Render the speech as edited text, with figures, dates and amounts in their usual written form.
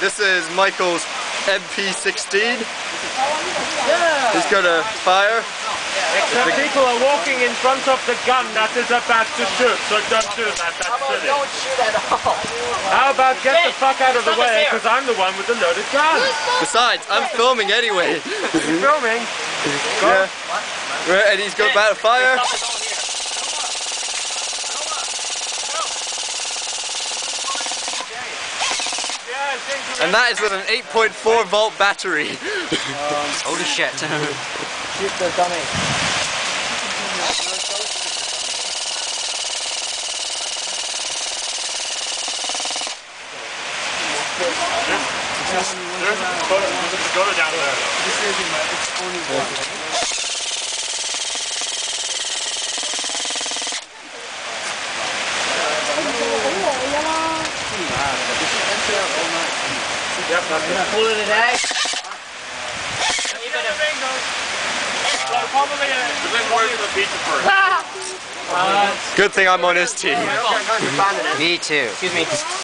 This is Michael's MP16. Yeah. He's got a fire. Except people are walking in front of the gun that is about to shoot, so don't do that, that's silly. Don't shoot at all. How about get the fuck out of the way, because I'm the one with the loaded gun. Besides, I'm filming anyway. You're filming? Yeah. Right, and he's got about a fire. And that is with an 8.4 volt battery. Holy shit. Shoot the dummy. There's a photo down there. It's only one. Yep, that's it. Pull it today. Good thing I'm on his team. Me too. Excuse me.